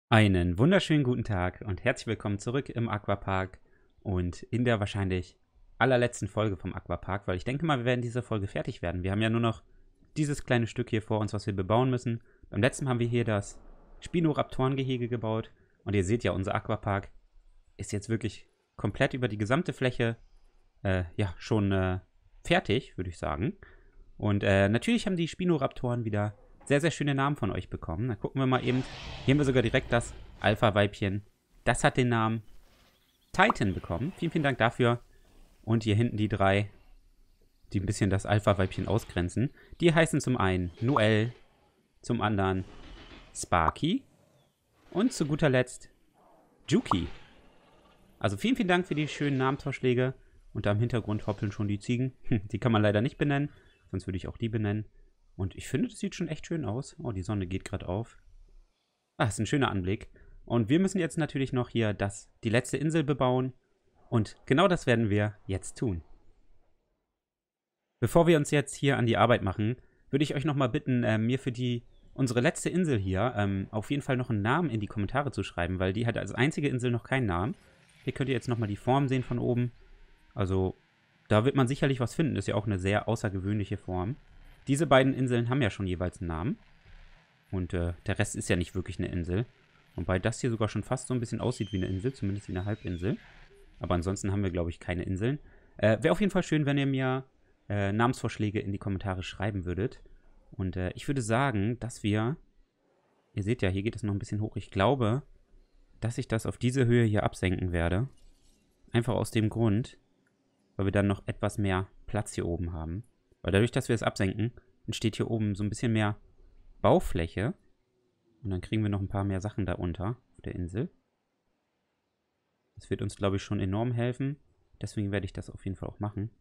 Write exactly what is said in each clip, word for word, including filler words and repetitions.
Einen wunderschönen guten Tag und herzlich willkommen zurück im Aquapark und in der wahrscheinlich allerletzten Folge vom Aquapark, weil ich denke mal, wir werden diese Folge fertig werden. Wir haben ja nur noch dieses kleine Stück hier vor uns, was wir bebauen müssen. Beim letzten haben wir hier das Spinoraptorengehege gebaut und ihr seht ja, unser Aquapark ist jetzt wirklich komplett über die gesamte Fläche äh, ja, schon äh, fertig, würde ich sagen. Und äh, natürlich haben die Spinoraptoren wieder sehr, sehr schöne Namen von euch bekommen. Dann gucken wir mal eben. Hier haben wir sogar direkt das Alpha-Weibchen. Das hat den Namen Titan bekommen. Vielen, vielen Dank dafür. Und hier hinten die drei, die ein bisschen das Alpha-Weibchen ausgrenzen. Die heißen zum einen Noel, zum anderen Sparky und zu guter Letzt Juki. Also vielen, vielen Dank für die schönen Namensvorschläge. Und da im Hintergrund hoppeln schon die Ziegen. Die kann man leider nicht benennen, sonst würde ich auch die benennen. Und ich finde, das sieht schon echt schön aus. Oh, die Sonne geht gerade auf. Ah, ist ein schöner Anblick. Und wir müssen jetzt natürlich noch hier das, die letzte Insel bebauen. Und genau das werden wir jetzt tun. Bevor wir uns jetzt hier an die Arbeit machen, würde ich euch nochmal bitten, äh, mir für die unsere letzte Insel hier ähm, auf jeden Fall noch einen Namen in die Kommentare zu schreiben, weil die hat als einzige Insel noch keinen Namen. Hier könnt ihr jetzt nochmal die Form sehen von oben. Also, da wird man sicherlich was finden. Das ist ja auch eine sehr außergewöhnliche Form. Diese beiden Inseln haben ja schon jeweils einen Namen. Und äh, der Rest ist ja nicht wirklich eine Insel. Wobei das hier sogar schon fast so ein bisschen aussieht wie eine Insel, zumindest wie eine Halbinsel. Aber ansonsten haben wir, glaube ich, keine Inseln. Äh, Wäre auf jeden Fall schön, wenn ihr mir äh, Namensvorschläge in die Kommentare schreiben würdet. Und äh, ich würde sagen, dass wir... Ihr seht ja, hier geht es noch ein bisschen hoch. Ich glaube, dass ich das auf diese Höhe hier absenken werde. Einfach aus dem Grund, weil wir dann noch etwas mehr Platz hier oben haben. Weil dadurch, dass wir es absenken, entsteht hier oben so ein bisschen mehr Baufläche. Und dann kriegen wir noch ein paar mehr Sachen da unter auf der Insel. Das wird uns, glaube ich, schon enorm helfen. Deswegen werde ich das auf jeden Fall auch machen.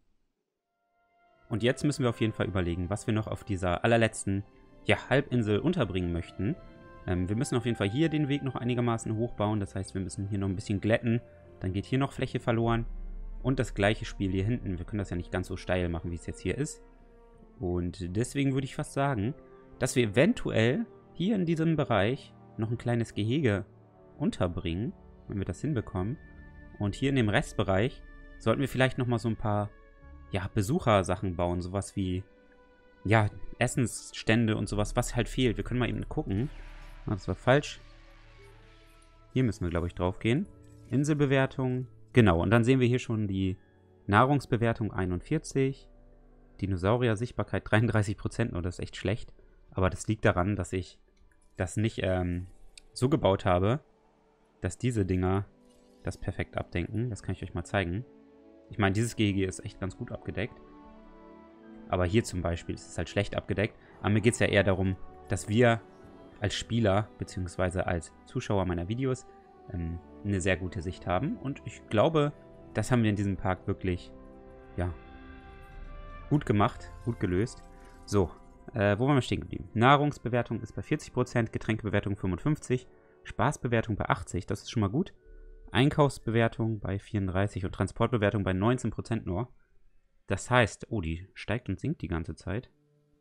Und jetzt müssen wir auf jeden Fall überlegen, was wir noch auf dieser allerletzten ja, Halbinsel unterbringen möchten. Ähm, wir müssen auf jeden Fall hier den Weg noch einigermaßen hochbauen. Das heißt, wir müssen hier noch ein bisschen glätten. Dann geht hier noch Fläche verloren. Und das gleiche Spiel hier hinten. Wir können das ja nicht ganz so steil machen, wie es jetzt hier ist. Und deswegen würde ich fast sagen, dass wir eventuell hier in diesem Bereich noch ein kleines Gehege unterbringen, wenn wir das hinbekommen. Und hier in dem Restbereich sollten wir vielleicht nochmal so ein paar ja, Besuchersachen bauen. Sowas wie ja, Essensstände und sowas, was halt fehlt. Wir können mal eben gucken. Ah, das war falsch. Hier müssen wir, glaube ich, drauf gehen. Inselbewertung. Genau, und dann sehen wir hier schon die Nahrungsbewertung einundvierzig. Dinosaurier-Sichtbarkeit dreiunddreißig Prozent. Oh, das ist echt schlecht. Aber das liegt daran, dass ich das nicht ähm, so gebaut habe, dass diese Dinger das perfekt abdenken. Das kann ich euch mal zeigen. Ich meine, dieses Gehege ist echt ganz gut abgedeckt. Aber hier zum Beispiel ist es halt schlecht abgedeckt. Aber mir geht es ja eher darum, dass wir als Spieler bzw. als Zuschauer meiner Videos ähm, eine sehr gute Sicht haben. Und ich glaube, das haben wir in diesem Park wirklich, ja, gut gemacht, gut gelöst. So, äh, wo waren wir stehen geblieben? Nahrungsbewertung ist bei vierzig Prozent, Getränkebewertung fünfundfünfzig Prozent, Spaßbewertung bei achtzig Prozent, das ist schon mal gut. Einkaufsbewertung bei vierunddreißig Prozent und Transportbewertung bei neunzehn Prozent nur. Das heißt, oh, die steigt und sinkt die ganze Zeit.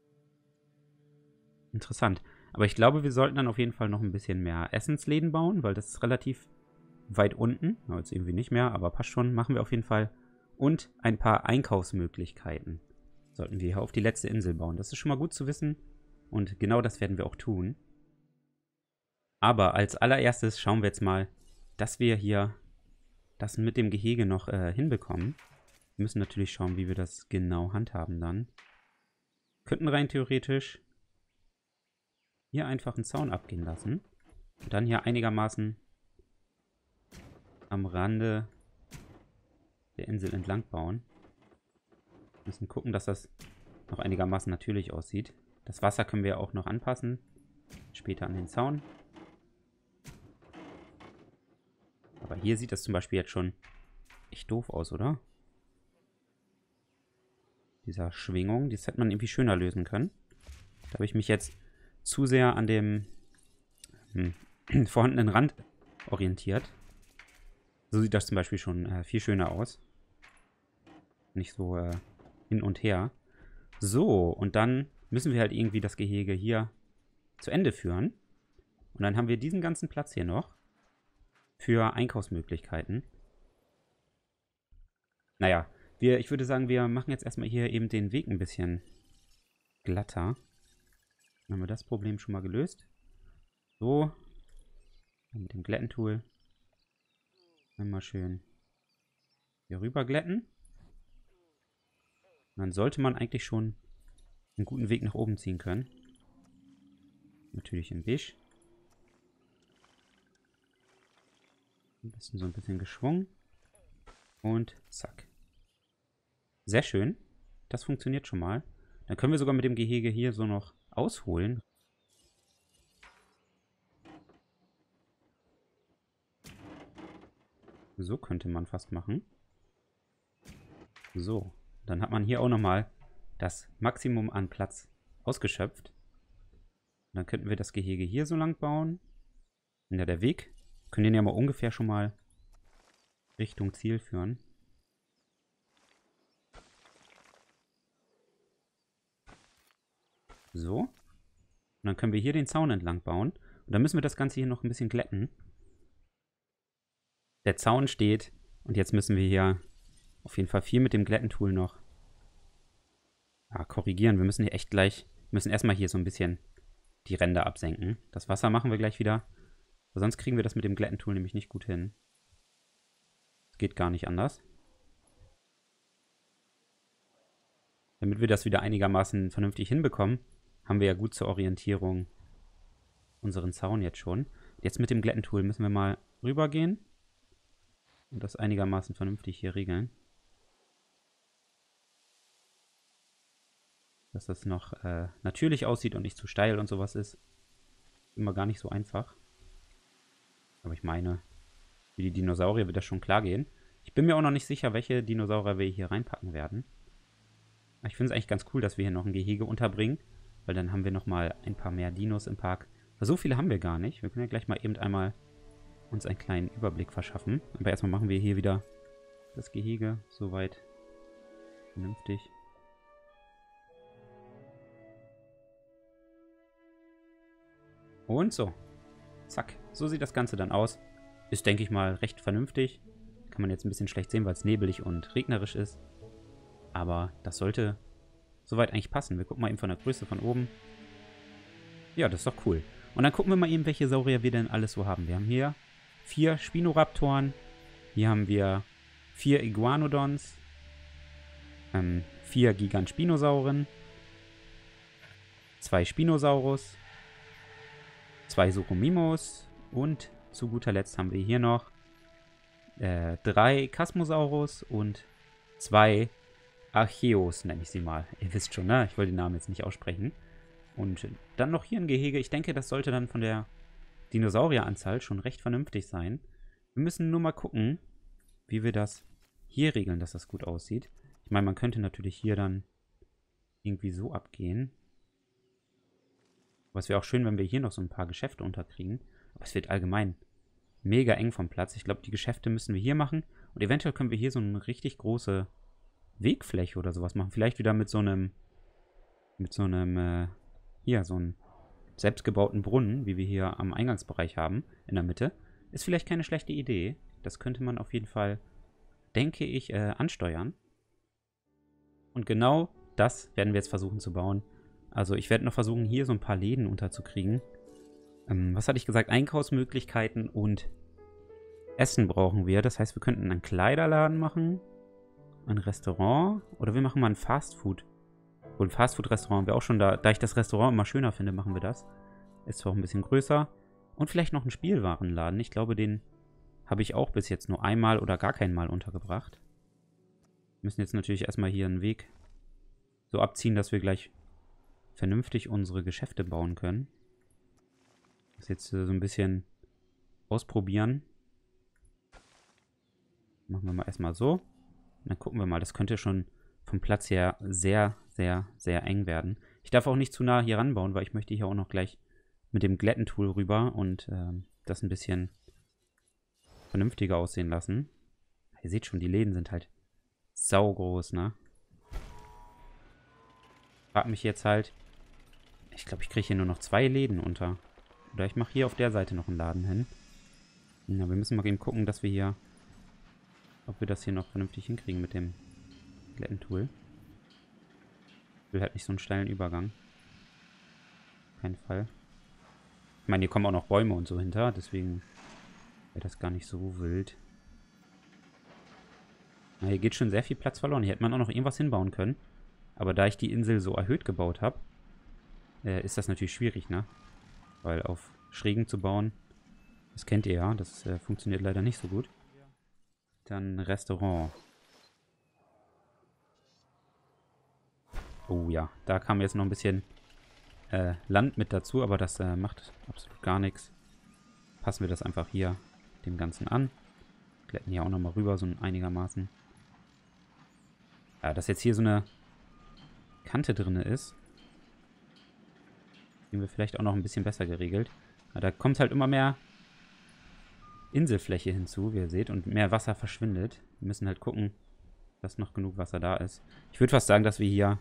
Interessant. Aber ich glaube, wir sollten dann auf jeden Fall noch ein bisschen mehr Essensläden bauen, weil das ist relativ weit unten. Ja, jetzt irgendwie nicht mehr, aber passt schon. Machen wir auf jeden Fall. Und ein paar Einkaufsmöglichkeiten sollten wir hier auf die letzte Insel bauen. Das ist schon mal gut zu wissen. Und genau das werden wir auch tun. Aber als allererstes schauen wir jetzt mal, dass wir hier das mit dem Gehege noch äh, hinbekommen. Wir müssen natürlich schauen, wie wir das genau handhaben dann. Könnten rein theoretisch hier einfach einen Zaun abgehen lassen. Und dann hier einigermaßen am Rande der Insel entlang bauen. Wir müssen gucken, dass das noch einigermaßen natürlich aussieht. Das Wasser können wir auch noch anpassen. Später an den Zaun. Aber hier sieht das zum Beispiel jetzt schon echt doof aus, oder? Dieser Schwingung, das hätte man irgendwie schöner lösen können. Da habe ich mich jetzt zu sehr an dem hm, vorhandenen Rand orientiert. So sieht das zum Beispiel schon äh, viel schöner aus. Nicht so äh, hin und her. So, und dann müssen wir halt irgendwie das Gehege hier zu Ende führen. Und dann haben wir diesen ganzen Platz hier noch für Einkaufsmöglichkeiten. Naja, wir, ich würde sagen, wir machen jetzt erstmal hier eben den Weg ein bisschen glatter. Dann haben wir das Problem schon mal gelöst. So. Mit dem Glättentool. Einmal schön hier rüber glätten. Und dann sollte man eigentlich schon einen guten Weg nach oben ziehen können. Natürlich in Beige. Am besten so ein bisschen geschwungen. Und zack. Sehr schön. Das funktioniert schon mal. Dann können wir sogar mit dem Gehege hier so noch ausholen. So könnte man fast machen. So. Dann hat man hier auch nochmal das Maximum an Platz ausgeschöpft. Und dann könnten wir das Gehege hier so lang bauen. Und ja, der Weg. Wir können den ja mal ungefähr schon mal Richtung Ziel führen. So. Und dann können wir hier den Zaun entlang bauen. Und dann müssen wir das Ganze hier noch ein bisschen glätten. Der Zaun steht. Und jetzt müssen wir hier auf jeden Fall viel mit dem Glättentool noch ja, korrigieren. Wir müssen hier echt gleich, wir müssen erstmal hier so ein bisschen die Ränder absenken. Das Wasser machen wir gleich wieder. Aber sonst kriegen wir das mit dem Glättentool nämlich nicht gut hin. Das geht gar nicht anders. Damit wir das wieder einigermaßen vernünftig hinbekommen, haben wir ja gut zur Orientierung unseren Zaun jetzt schon. Jetzt mit dem Glättentool müssen wir mal rübergehen und das einigermaßen vernünftig hier regeln. Dass das noch äh, natürlich aussieht und nicht zu steil und sowas ist. Immer gar nicht so einfach. Aber ich meine, für die Dinosaurier wird das schon klar gehen. Ich bin mir auch noch nicht sicher, welche Dinosaurier wir hier reinpacken werden. Aber ich finde es eigentlich ganz cool, dass wir hier noch ein Gehege unterbringen. Weil dann haben wir nochmal ein paar mehr Dinos im Park. Aber so viele haben wir gar nicht. Wir können ja gleich mal eben einmal uns einen kleinen Überblick verschaffen. Aber erstmal machen wir hier wieder das Gehege soweit vernünftig. Und so. Zack. So sieht das Ganze dann aus. Ist, denke ich mal, recht vernünftig. Kann man jetzt ein bisschen schlecht sehen, weil es nebelig und regnerisch ist. Aber das sollte soweit eigentlich passen. Wir gucken mal eben von der Größe von oben. Ja, das ist doch cool. Und dann gucken wir mal eben, welche Saurier wir denn alles so haben. Wir haben hier vier Spinoraptoren. Hier haben wir vier Iguanodons. Ähm, vier Gigantospinosauren. Zwei Spinosaurus. Zwei Suchomimos. Und zu guter Letzt haben wir hier noch äh, drei Chasmosaurus und zwei Archeos, nenne ich sie mal. Ihr wisst schon, ne? Ich wollte den Namen jetzt nicht aussprechen. Und dann noch hier ein Gehege. Ich denke, das sollte dann von der Dinosaurieranzahl schon recht vernünftig sein. Wir müssen nur mal gucken, wie wir das hier regeln, dass das gut aussieht. Ich meine, man könnte natürlich hier dann irgendwie so abgehen. Aber es wäre auch schön, wenn wir hier noch so ein paar Geschäfte unterkriegen. Aber es wird allgemein mega eng vom Platz. Ich glaube, die Geschäfte müssen wir hier machen. Und eventuell können wir hier so eine richtig große Wegfläche oder sowas machen. Vielleicht wieder mit so einem, mit so einem, äh, hier, so einem selbstgebauten Brunnen, wie wir hier am Eingangsbereich haben, in der Mitte. Ist vielleicht keine schlechte Idee. Das könnte man auf jeden Fall, denke ich, äh, ansteuern. Und genau das werden wir jetzt versuchen zu bauen. Also ich werde noch versuchen, hier so ein paar Läden unterzukriegen. Ähm, was hatte ich gesagt? Einkaufsmöglichkeiten und Essen brauchen wir. Das heißt, wir könnten einen Kleiderladen machen, ein Restaurant oder wir machen mal ein Fastfood. Und ein Fastfood-Restaurant wäre auch schon da. Da ich das Restaurant immer schöner finde, machen wir das. Ist zwar auch ein bisschen größer. Und vielleicht noch einen Spielwarenladen. Ich glaube, den habe ich auch bis jetzt nur einmal oder gar kein Mal untergebracht. Wir müssen jetzt natürlich erstmal hier einen Weg so abziehen, dass wir gleich vernünftig unsere Geschäfte bauen können. Das jetzt so ein bisschen ausprobieren. Machen wir mal erstmal so. Und dann gucken wir mal. Das könnte schon vom Platz her sehr, sehr, sehr eng werden. Ich darf auch nicht zu nah hier ranbauen, weil ich möchte hier auch noch gleich mit dem Glättentool rüber und ähm, das ein bisschen vernünftiger aussehen lassen. Ihr seht schon, die Läden sind halt saugroß, ne? Frag mich jetzt halt. Ich glaube, ich kriege hier nur noch zwei Läden unter. Oder ich mache hier auf der Seite noch einen Laden hin. Na, wir müssen mal eben gucken, dass wir hier... Ob wir das hier noch vernünftig hinkriegen mit dem Glättentool. Ich will halt nicht so einen steilen Übergang. Kein Fall. Ich meine, hier kommen auch noch Bäume und so hinter, deswegen wäre das gar nicht so wild. Na, hier geht schon sehr viel Platz verloren. Hier hätte man auch noch irgendwas hinbauen können. Aber da ich die Insel so erhöht gebaut habe, äh, ist das natürlich schwierig, ne? Weil auf Schrägen zu bauen, das kennt ihr ja, das äh, funktioniert leider nicht so gut. Dann Restaurant. Oh ja, da kam jetzt noch ein bisschen äh, Land mit dazu, aber das äh, macht absolut gar nichts. Passen wir das einfach hier dem Ganzen an. Glätten hier auch nochmal rüber, so einigermaßen. Ja, dass jetzt hier so eine Kante drin ist, kriegen wir vielleicht auch noch ein bisschen besser geregelt. Aber da kommt halt immer mehr Inselfläche hinzu, wie ihr seht, und mehr Wasser verschwindet. Wir müssen halt gucken, dass noch genug Wasser da ist. Ich würde fast sagen, dass wir hier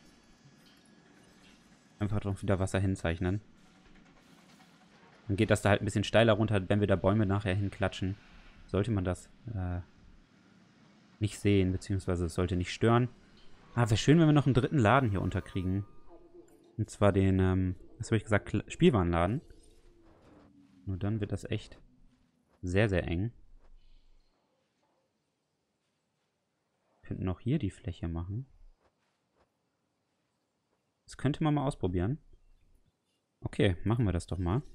einfach drauf wieder Wasser hinzeichnen. Dann geht das da halt ein bisschen steiler runter, wenn wir da Bäume nachher hinklatschen. Sollte man das äh, nicht sehen, beziehungsweise es sollte nicht stören. Ah, wäre schön, wenn wir noch einen dritten Laden hier unterkriegen. Und zwar den, ähm, was habe ich gesagt, Kla- Spielwarenladen. Nur dann wird das echt sehr, sehr eng. Wir könnten auch hier die Fläche machen. Das könnte man mal ausprobieren. Okay, machen wir das doch mal.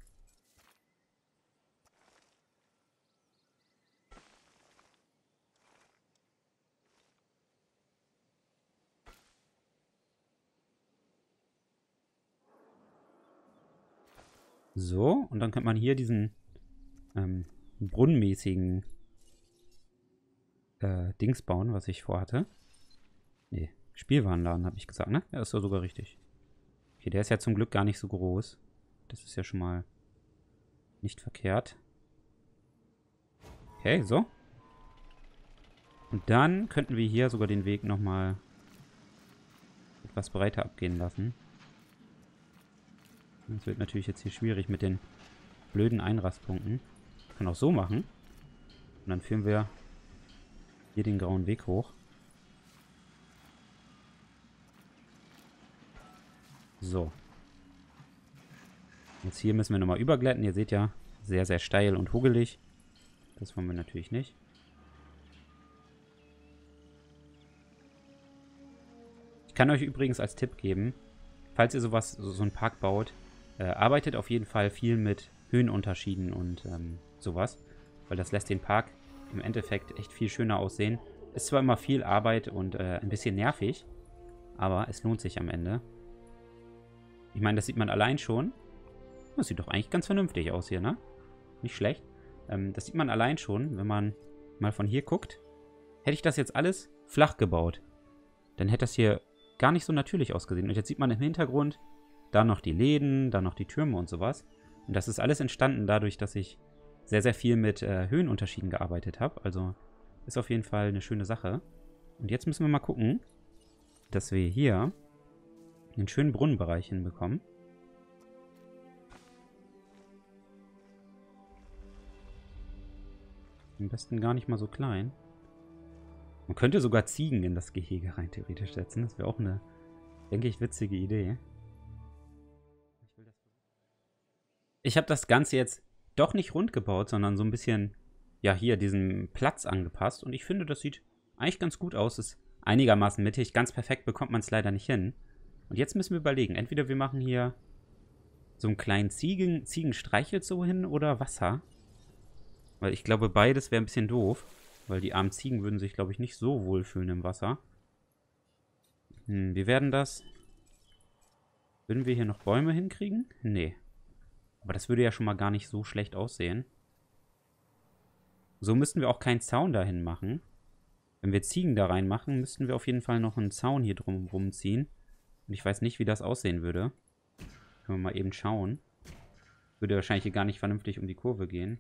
So, und dann könnte man hier diesen ähm, brunnenmäßigen äh, Dings bauen, was ich vorhatte. Nee, Spielwarenladen habe ich gesagt, ne? Ja, ist doch sogar richtig. Okay, der ist ja zum Glück gar nicht so groß. Das ist ja schon mal nicht verkehrt. Okay, so. Und dann könnten wir hier sogar den Weg nochmal etwas breiter abgehen lassen. Das wird natürlich jetzt hier schwierig mit den blöden Einrastpunkten. Ich kann auch so machen. Und dann führen wir hier den grauen Weg hoch. So. Jetzt hier müssen wir nochmal überglätten. Ihr seht ja, sehr, sehr steil und hugelig. Das wollen wir natürlich nicht. Ich kann euch übrigens als Tipp geben, falls ihr sowas, so, so einen Park baut, äh, arbeitet auf jeden Fall viel mit Höhenunterschieden und ähm, sowas. Weil das lässt den Park im Endeffekt echt viel schöner aussehen. Ist zwar immer viel Arbeit und äh, ein bisschen nervig, aber es lohnt sich am Ende. Ich meine, das sieht man allein schon. Das sieht doch eigentlich ganz vernünftig aus hier, ne? Nicht schlecht. Ähm, das sieht man allein schon, wenn man mal von hier guckt. Hätte ich das jetzt alles flach gebaut, dann hätte das hier gar nicht so natürlich ausgesehen. Und jetzt sieht man im Hintergrund da noch die Läden, da noch die Türme und sowas. Und das ist alles entstanden dadurch, dass ich sehr, sehr viel mit äh, Höhenunterschieden gearbeitet habe. Also ist auf jeden Fall eine schöne Sache. Und jetzt müssen wir mal gucken, dass wir hier einen schönen Brunnenbereich hinbekommen. Am besten gar nicht mal so klein. Man könnte sogar Ziegen in das Gehege rein theoretisch setzen. Das wäre auch eine, denke ich, witzige Idee. Ich habe das Ganze jetzt doch nicht rund gebaut, sondern so ein bisschen, ja, hier diesen Platz angepasst. Und ich finde, das sieht eigentlich ganz gut aus. Ist einigermaßen mittig. Ganz perfekt bekommt man es leider nicht hin. Und jetzt müssen wir überlegen. Entweder wir machen hier so einen kleinen Ziegen, Ziegenstreichel-Zoo hin oder Wasser. Weil ich glaube, beides wäre ein bisschen doof. Weil die armen Ziegen würden sich, glaube ich, nicht so wohlfühlen im Wasser. Hm, wie werden das? Würden wir hier noch Bäume hinkriegen? Nee. Aber das würde ja schon mal gar nicht so schlecht aussehen. So müssten wir auch keinen Zaun dahin machen. Wenn wir Ziegen da reinmachen, müssten wir auf jeden Fall noch einen Zaun hier drumherum ziehen. Und ich weiß nicht, wie das aussehen würde. Können wir mal eben schauen. Würde wahrscheinlich hier gar nicht vernünftig um die Kurve gehen.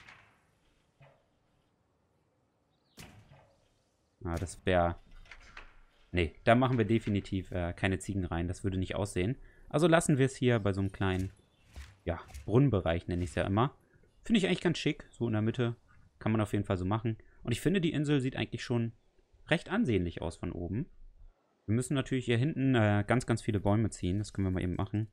Ah, das wäre... Nee, da machen wir definitiv äh, keine Ziegen rein. Das würde nicht aussehen. Also lassen wir es hier bei so einem kleinen ja, Brunnenbereich nenne ich es ja immer. Finde ich eigentlich ganz schick, so in der Mitte. Kann man auf jeden Fall so machen. Und ich finde, die Insel sieht eigentlich schon recht ansehnlich aus von oben. Wir müssen natürlich hier hinten äh, ganz, ganz viele Bäume ziehen. Das können wir mal eben machen.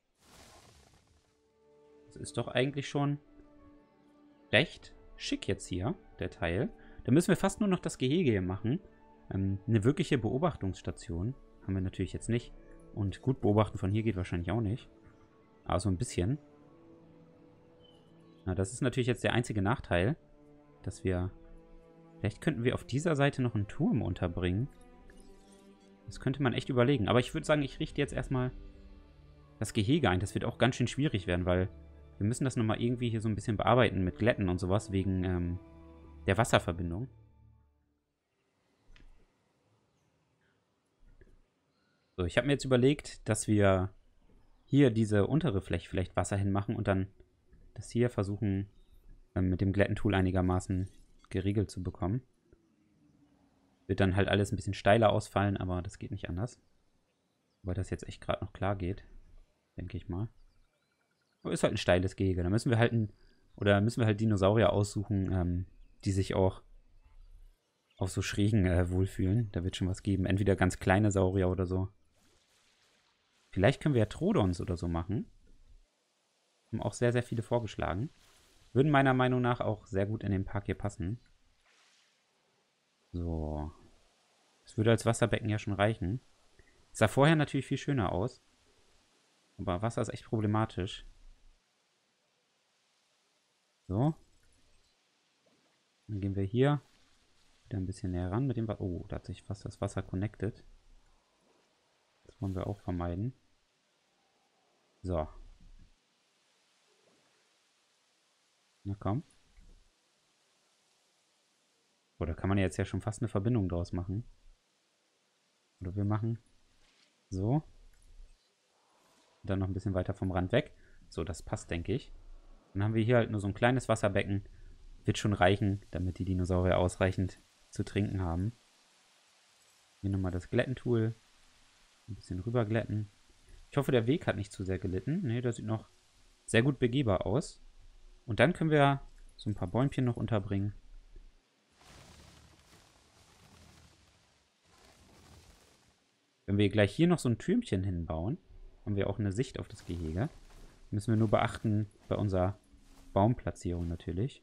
Das ist doch eigentlich schon recht schick jetzt hier, der Teil. Da müssen wir fast nur noch das Gehege hier machen. Ähm, eine wirkliche Beobachtungsstation haben wir natürlich jetzt nicht. Und gut beobachten von hier geht wahrscheinlich auch nicht. Aber so ein bisschen. Na, das ist natürlich jetzt der einzige Nachteil, dass wir... Vielleicht könnten wir auf dieser Seite noch einen Turm unterbringen. Das könnte man echt überlegen. Aber ich würde sagen, ich richte jetzt erstmal das Gehege ein. Das wird auch ganz schön schwierig werden, weil wir müssen das nochmal irgendwie hier so ein bisschen bearbeiten mit Glätten und sowas wegen ähm, der Wasserverbindung. So, ich habe mir jetzt überlegt, dass wir hier diese untere Fläche vielleicht Wasser hinmachen und dann das hier versuchen, ähm, mit dem Glättentool einigermaßen geregelt zu bekommen. Wird dann halt alles ein bisschen steiler ausfallen, aber das geht nicht anders. Weil das jetzt echt gerade noch klar geht, denke ich mal. Aber ist halt ein steiles Gehege. Da müssen wir halt ein, oder müssen wir halt Dinosaurier aussuchen, ähm, die sich auch auf so Schrägen äh, wohlfühlen. Da wird schon was geben. Entweder ganz kleine Saurier oder so. Vielleicht können wir ja Troodons oder so machen. Haben auch sehr, sehr viele vorgeschlagen. Würden meiner Meinung nach auch sehr gut in den Park hier passen. So. Das würde als Wasserbecken ja schon reichen. Sah vorher natürlich viel schöner aus. Aber Wasser ist echt problematisch. So. Dann gehen wir hier wieder ein bisschen näher ran mit dem Wasser. Oh, da hat sich fast das Wasser connected. Das wollen wir auch vermeiden. So. Na komm. Oder kann man jetzt ja schon fast eine Verbindung draus machen. Oder wir machen so. Und dann noch ein bisschen weiter vom Rand weg. So, das passt, denke ich. Dann haben wir hier halt nur so ein kleines Wasserbecken. Wird schon reichen, damit die Dinosaurier ausreichend zu trinken haben. Hier nochmal das Glättentool. Ein bisschen rüberglätten. Ich hoffe, der Weg hat nicht zu sehr gelitten. Ne, der sieht noch sehr gut begehbar aus. Und dann können wir so ein paar Bäumchen noch unterbringen. Wenn wir gleich hier noch so ein Türmchen hinbauen, haben wir auch eine Sicht auf das Gehege. Müssen wir nur beachten bei unserer Baumplatzierung natürlich.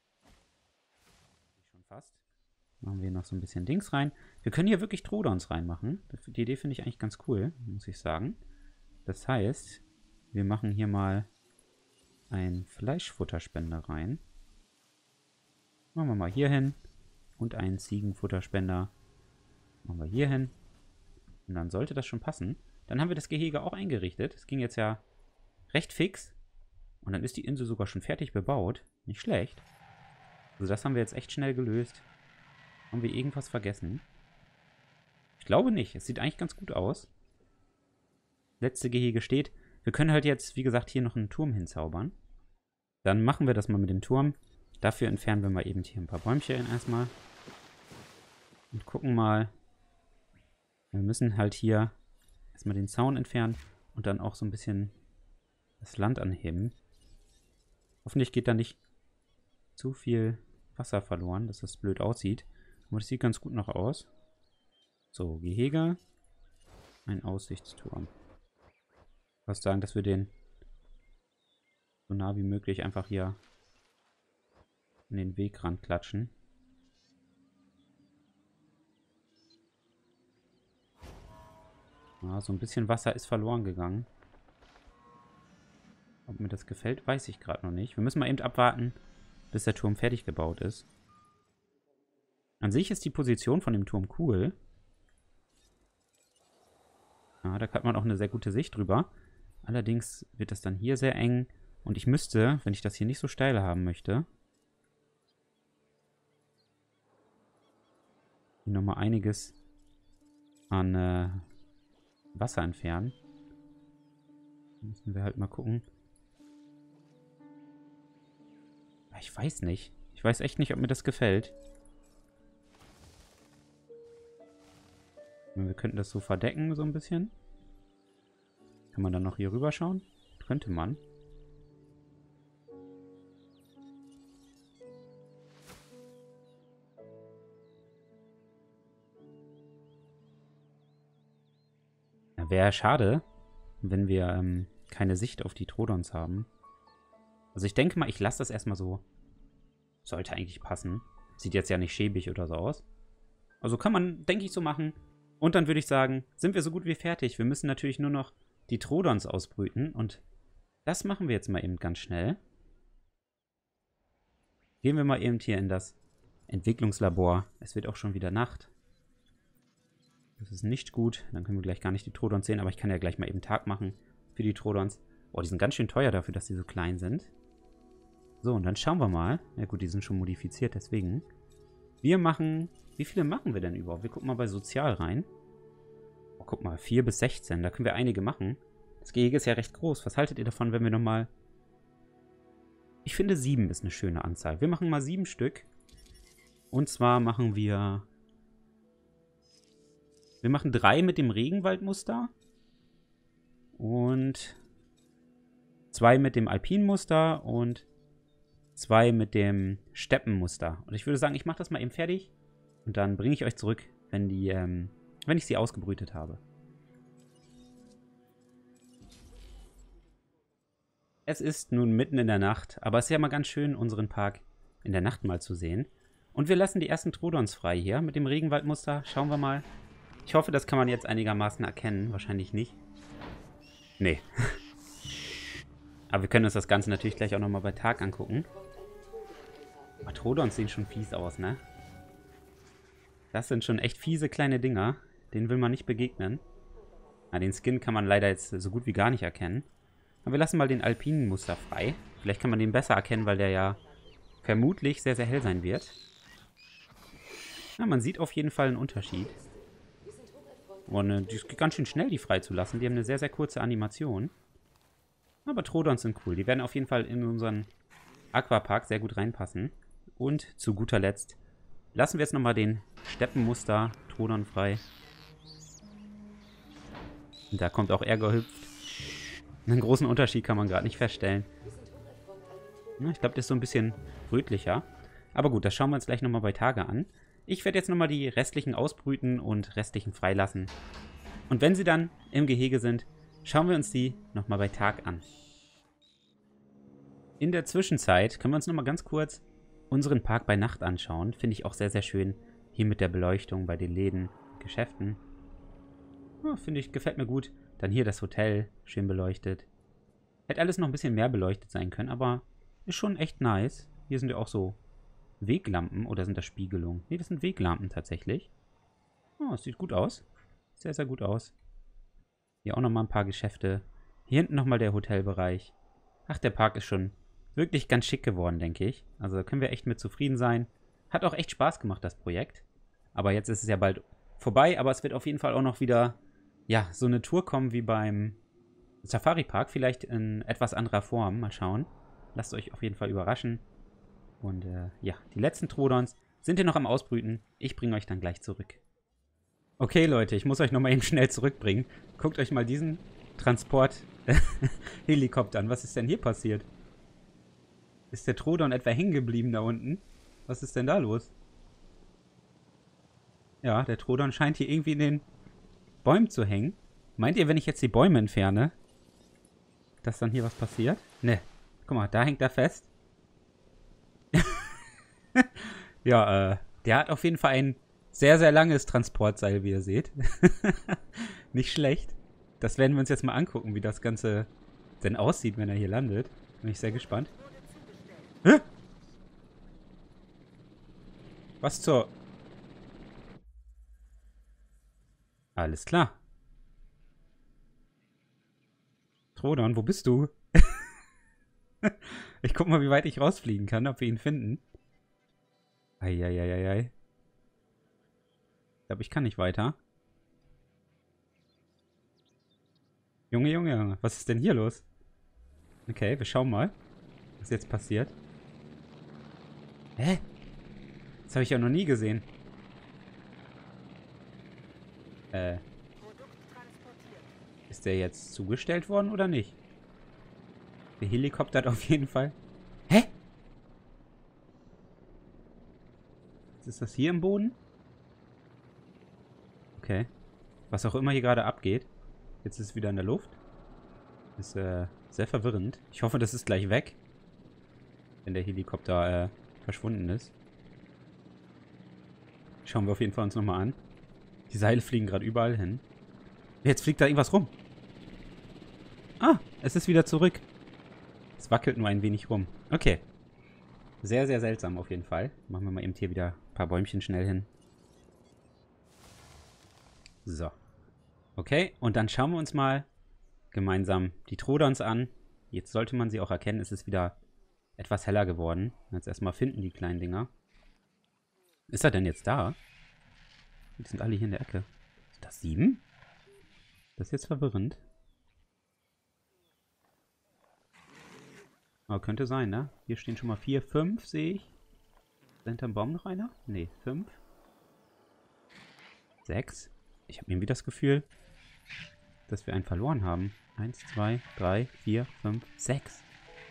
Schon fast. Machen wir noch so ein bisschen Dings rein. Wir können hier wirklich Troodons reinmachen. Die Idee finde ich eigentlich ganz cool, muss ich sagen. Das heißt, wir machen hier mal einen Fleischfutterspender rein. Machen wir mal hier hin. Und einen Ziegenfutterspender machen wir hier hin. Und dann sollte das schon passen. Dann haben wir das Gehege auch eingerichtet. Es ging jetzt ja recht fix. Und dann ist die Insel sogar schon fertig bebaut. Nicht schlecht. Also das haben wir jetzt echt schnell gelöst. Haben wir irgendwas vergessen? Ich glaube nicht. Es sieht eigentlich ganz gut aus. Letzte Gehege steht. Wir können halt jetzt, wie gesagt, hier noch einen Turm hinzaubern. Dann machen wir das mal mit dem Turm. Dafür entfernen wir mal eben hier ein paar Bäumchen erstmal. Und gucken mal. Wir müssen halt hier erstmal den Zaun entfernen und dann auch so ein bisschen das Land anheben. Hoffentlich geht da nicht zu viel Wasser verloren, dass das blöd aussieht. Aber das sieht ganz gut noch aus. So, Gehege. Ein Aussichtsturm. Ich würde sagen, dass wir den so nah wie möglich einfach hier in den Wegrand klatschen. Ja, so ein bisschen Wasser ist verloren gegangen. Ob mir das gefällt, weiß ich gerade noch nicht. Wir müssen mal eben abwarten, bis der Turm fertig gebaut ist. An sich ist die Position von dem Turm cool. Ja, da hat man auch eine sehr gute Sicht drüber. Allerdings wird das dann hier sehr eng. Und ich müsste, wenn ich das hier nicht so steil haben möchte, hier nochmal einiges an äh, Wasser entfernen. Müssen wir halt mal gucken. Ich weiß nicht. Ich weiß echt nicht, ob mir das gefällt. Wir könnten das so verdecken, so ein bisschen. Kann man dann noch hier rüber schauen? Könnte man. Wäre schade, wenn wir ähm, keine Sicht auf die Trodons haben. Also ich denke mal, ich lasse das erstmal so. Sollte eigentlich passen. Sieht jetzt ja nicht schäbig oder so aus. Also kann man, denke ich, so machen. Und dann würde ich sagen, sind wir so gut wie fertig. Wir müssen natürlich nur noch die Trodons ausbrüten. Und das machen wir jetzt mal eben ganz schnell. Gehen wir mal eben hier in das Entwicklungslabor. Es wird auch schon wieder Nacht. Das ist nicht gut. Dann können wir gleich gar nicht die Trodons sehen. Aber ich kann ja gleich mal eben Tag machen für die Trodons. Oh, die sind ganz schön teuer dafür, dass die so klein sind. So, und dann schauen wir mal. Ja gut, die sind schon modifiziert, deswegen. Wir machen... Wie viele machen wir denn überhaupt? Wir gucken mal bei Sozial rein. Oh, guck mal, vier bis sechzehn. Da können wir einige machen. Das Gehege ist ja recht groß. Was haltet ihr davon, wenn wir nochmal... Ich finde, sieben ist eine schöne Anzahl. Wir machen mal sieben Stück. Und zwar machen wir... Wir machen drei mit dem Regenwaldmuster. Und... zwei mit dem Alpinmuster und... zwei mit dem Steppenmuster. Und ich würde sagen, ich mache das mal eben fertig. Und dann bringe ich euch zurück, wenn die, ähm, wenn ich sie ausgebrütet habe. Es ist nun mitten in der Nacht, aber es ist ja mal ganz schön, unseren Park in der Nacht mal zu sehen. Und wir lassen die ersten Trodons frei hier mit dem Regenwaldmuster. Schauen wir mal. Ich hoffe, das kann man jetzt einigermaßen erkennen. Wahrscheinlich nicht. Nee. Aber wir können uns das Ganze natürlich gleich auch nochmal bei Tag angucken. Aber Trodons sehen schon fies aus, ne? Das sind schon echt fiese kleine Dinger. Denen will man nicht begegnen. Na, den Skin kann man leider jetzt so gut wie gar nicht erkennen. Aber wir lassen mal den alpinen Muster frei. Vielleicht kann man den besser erkennen, weil der ja vermutlich sehr, sehr hell sein wird. Ja, man sieht auf jeden Fall einen Unterschied. Und äh, die ist ganz schön schnell, die freizulassen. Die haben eine sehr, sehr kurze Animation. Aber Trodons sind cool. Die werden auf jeden Fall in unseren Aquapark sehr gut reinpassen. Und zu guter Letzt lassen wir jetzt nochmal den Steppenmuster Trodon frei. Und da kommt auch er gehüpft. Einen großen Unterschied kann man gerade nicht feststellen. Ja, ich glaube, der ist so ein bisschen rötlicher. Aber gut, das schauen wir uns gleich nochmal bei Tage an. Ich werde jetzt nochmal die restlichen ausbrüten und restlichen freilassen. Und wenn sie dann im Gehege sind, schauen wir uns die nochmal bei Tag an. In der Zwischenzeit können wir uns nochmal ganz kurz unseren Park bei Nacht anschauen. Finde ich auch sehr, sehr schön. Hier mit der Beleuchtung bei den Läden, Geschäften. Ja, finde ich, gefällt mir gut. Dann hier das Hotel, schön beleuchtet. Hätte alles noch ein bisschen mehr beleuchtet sein können, aber ist schon echt nice. Hier sind ja auch so Weglampen, oder sind das Spiegelungen? Ne, das sind Weglampen tatsächlich. Oh, es sieht gut aus. Sehr, sehr gut aus. Hier auch nochmal ein paar Geschäfte. Hier hinten nochmal der Hotelbereich. Ach, der Park ist schon wirklich ganz schick geworden, denke ich. Also da können wir echt mit zufrieden sein. Hat auch echt Spaß gemacht, das Projekt. Aber jetzt ist es ja bald vorbei. Aber es wird auf jeden Fall auch noch wieder, ja, so eine Tour kommen wie beim Safari-Park. Vielleicht in etwas anderer Form. Mal schauen. Lasst euch auf jeden Fall überraschen. Und äh, ja, die letzten Trodons sind hier noch am Ausbrüten. Ich bringe euch dann gleich zurück. Okay, Leute, ich muss euch nochmal eben schnell zurückbringen. Guckt euch mal diesen Transport-Helikopter an. Was ist denn hier passiert? Ist der Trodon etwa hängen geblieben da unten? Was ist denn da los? Ja, der Trodon scheint hier irgendwie in den Bäumen zu hängen. Meint ihr, wenn ich jetzt die Bäume entferne, dass dann hier was passiert? Ne. Guck mal, da hängt er fest. Ja, äh, der hat auf jeden Fall ein sehr, sehr langes Transportseil, wie ihr seht. Nicht schlecht. Das werden wir uns jetzt mal angucken, wie das Ganze denn aussieht, wenn er hier landet. Bin ich sehr gespannt. Hä? Was zur... Alles klar. Trodon, wo bist du? Ich guck mal, wie weit ich rausfliegen kann, ob wir ihn finden. Eieieiei. Ich glaube, ich kann nicht weiter. Junge, Junge, Junge. Was ist denn hier los? Okay, wir schauen mal, was jetzt passiert. Hä? Das habe ich ja noch nie gesehen. Äh. Ist der jetzt zugestellt worden oder nicht? Der Helikopter hat auf jeden Fall... Hä? Ist das hier im Boden? Okay. Was auch immer hier gerade abgeht. Jetzt ist es wieder in der Luft. Ist äh, sehr verwirrend. Ich hoffe, das ist gleich weg. Wenn der Helikopter äh, verschwunden ist. Schauen wir auf jeden Fall uns nochmal an. Die Seile fliegen gerade überall hin. Jetzt fliegt da irgendwas rum. Ah, es ist wieder zurück. Es wackelt nur ein wenig rum. Okay. Sehr, sehr seltsam auf jeden Fall. Machen wir mal eben hier wieder ein paar Bäumchen schnell hin. So. Okay, und dann schauen wir uns mal gemeinsam die Troodons an. Jetzt sollte man sie auch erkennen. Es ist wieder etwas heller geworden. Jetzt erstmal finden die kleinen Dinger. Ist er denn jetzt da? Die sind alle hier in der Ecke. Ist das sieben? Das ist jetzt verwirrend. Aber könnte sein, ne? Hier stehen schon mal vier, fünf, sehe ich. Ist da hinterm Baum noch einer? Ne, fünf. Sechs. Ich habe irgendwie das Gefühl, dass wir einen verloren haben. Eins, zwei, drei, vier, fünf, sechs.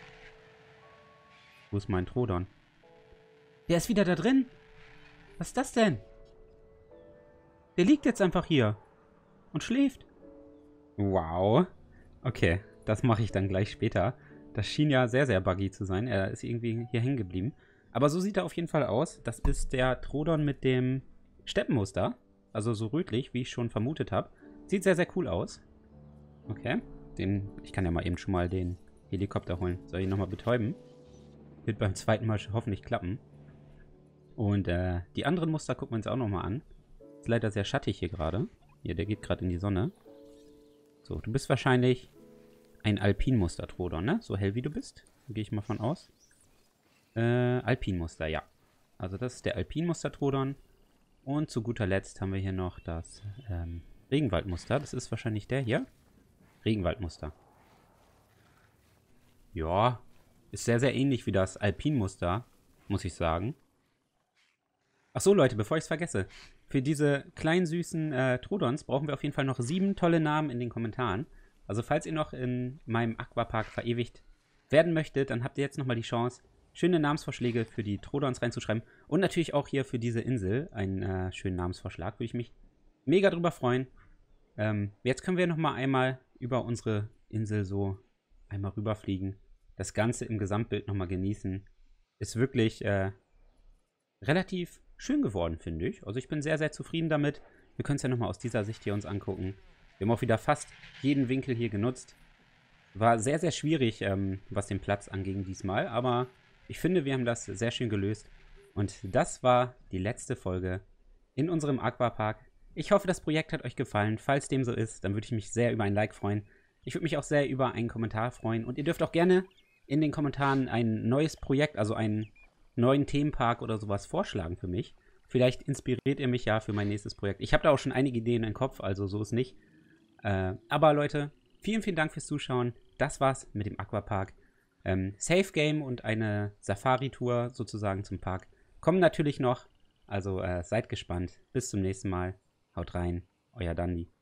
Wo ist mein Troodon? Der ist wieder da drin. Was ist das denn? Der liegt jetzt einfach hier. Und schläft. Wow. Okay, das mache ich dann gleich später. Das schien ja sehr, sehr buggy zu sein. Er ist irgendwie hier hängen geblieben. Aber so sieht er auf jeden Fall aus. Das ist der Troodon mit dem Steppenmuster. Also so rötlich, wie ich schon vermutet habe. Sieht sehr, sehr cool aus. Okay. Den, ich kann ja mal eben schon mal den Helikopter holen. Soll ich ihn nochmal betäuben? Wird beim zweiten Mal hoffentlich klappen. Und äh, die anderen Muster gucken wir uns auch nochmal an. Ist leider sehr schattig hier gerade. Hier, der geht gerade in die Sonne. So, du bist wahrscheinlich ein Alpinmuster-Troodon, ne? So hell wie du bist. Gehe ich mal von aus. Äh, Alpinmuster, ja. Also das ist der Alpinmuster-Troodon. Und zu guter Letzt haben wir hier noch das ähm, Regenwaldmuster. Das ist wahrscheinlich der hier. Regenwaldmuster. Ja, ist sehr, sehr ähnlich wie das Alpinmuster, muss ich sagen. Ach so, Leute, bevor ich es vergesse. Für diese kleinen, süßen äh, Troodons brauchen wir auf jeden Fall noch sieben tolle Namen in den Kommentaren. Also falls ihr noch in meinem Aquapark verewigt werden möchtet, dann habt ihr jetzt nochmal die Chance, schöne Namensvorschläge für die Troodons reinzuschreiben. Und natürlich auch hier für diese Insel einen äh, schönen Namensvorschlag. Würde ich mich mega drüber freuen. Ähm, jetzt können wir nochmal einmal über unsere Insel so einmal rüberfliegen. Das Ganze im Gesamtbild nochmal genießen. Ist wirklich äh, relativ schön geworden, finde ich. Also ich bin sehr, sehr zufrieden damit. Wir können es ja nochmal aus dieser Sicht hier uns angucken. Wir haben auch wieder fast jeden Winkel hier genutzt. War sehr, sehr schwierig, ähm, was den Platz anging diesmal. Aber ich finde, wir haben das sehr schön gelöst. Und das war die letzte Folge in unserem Aquapark. Ich hoffe, das Projekt hat euch gefallen. Falls dem so ist, dann würde ich mich sehr über ein Like freuen. Ich würde mich auch sehr über einen Kommentar freuen. Und ihr dürft auch gerne in den Kommentaren ein neues Projekt, also einen neuen Themenpark oder sowas vorschlagen für mich. Vielleicht inspiriert ihr mich ja für mein nächstes Projekt. Ich habe da auch schon einige Ideen im Kopf, also so ist nicht. Äh, aber Leute, vielen, vielen Dank fürs Zuschauen. Das war's mit dem Aquapark. Ähm, Safe Game und eine Safari-Tour sozusagen zum Park kommen natürlich noch. Also äh, seid gespannt. Bis zum nächsten Mal. Haut rein. Euer Dandi.